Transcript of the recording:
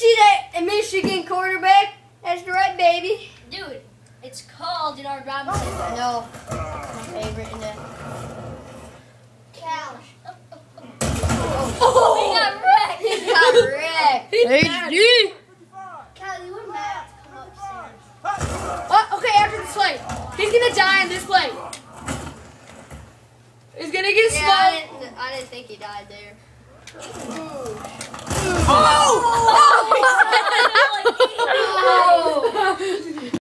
see that Michigan quarterback? That's right, baby. Dude, it's called Denard Robinson. No, my favorite in that. Cal. Oh, he got wrecked. He got wrecked. HD. Cal, you and Matt come upstairs. Oh, okay, after this play. He's gonna die on this play. He's gonna get Yeah, smoked. I didn't think he died there. Oh!